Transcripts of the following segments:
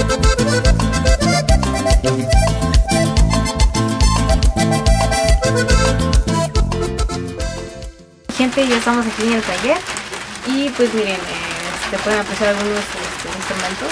Gente, ya estamos aquí en el taller y pues miren, pueden apreciar algunos instrumentos.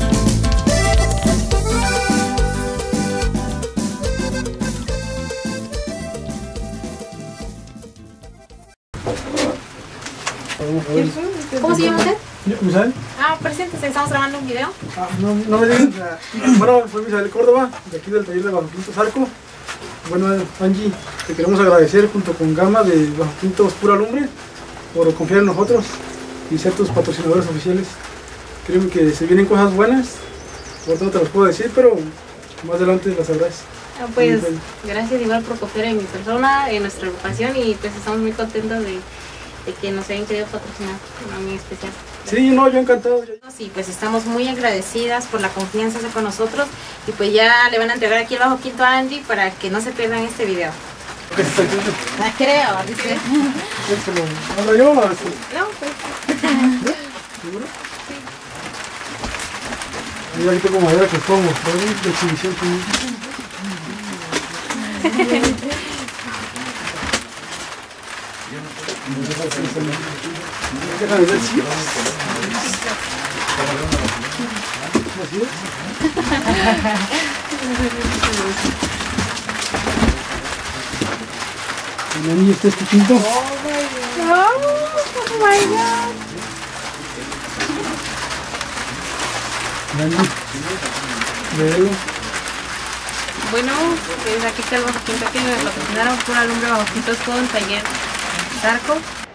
¿Cómo se llama usted? Misael. Preséntese, estamos grabando un video. No me digan. Bueno, soy Misael Córdoba, de aquí del taller de Bajo Quinto Zarco. Bueno, Angie, te queremos agradecer junto con Gama de Bajo Quintos Pura Lumbre por confiar en nosotros y ser tus patrocinadores oficiales. Créeme que se vienen cosas buenas, ahorita no te las puedo decir, pero más adelante las sabrás. Pues gracias igual por confiar en mi persona, en nuestra agrupación, y pues estamos muy contentos de que nos hayan querido patrocinar, a mí especial. Sí, no, yo encantado. Sí, pues estamos muy agradecidas por la confianza con nosotros y pues ya le van a entregar aquí el Bajo Quinto a Angie para que no se pierdan este video. Creo, dice. ¿Hablo yo o no? No, pues. ¿Seguro? Sí. Aquí tengo madera que pongo, de exhibición. Déjame ver si... ¿Así es? El anillo está chiquito. Oh my god. Bueno, pues aquí está el Bajo Quinto que me patrocinaron Pura Lumbre Bajo Quintos con Taller Zarco.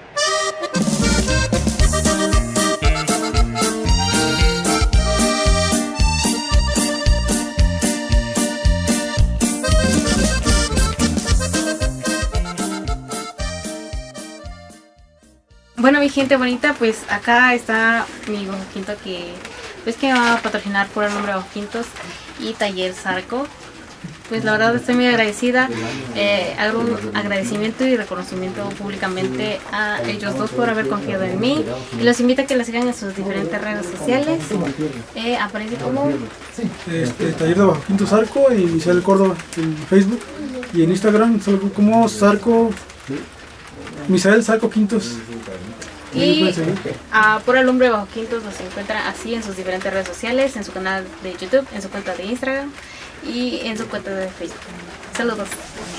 Bueno, mi gente bonita, pues acá está mi Bajo Quinto que me va a patrocinar Pura Lumbre Bajo Quintos y Taller Zarco. Pues la verdad estoy muy agradecida, hago un agradecimiento y reconocimiento públicamente a ellos dos por haber confiado en mí y los invito a que los sigan en sus diferentes redes sociales. Aparece como Taller de Bajo Quinto Zarco y Misael Córdoba en Facebook y en Instagram salgo como Zarco, Misael Zarco Quintos. Y a Pura Lumbre Bajo Quintos los encuentran así en sus diferentes redes sociales, en su canal de YouTube, en su cuenta de Instagram y en su cuenta de Facebook. Saludos.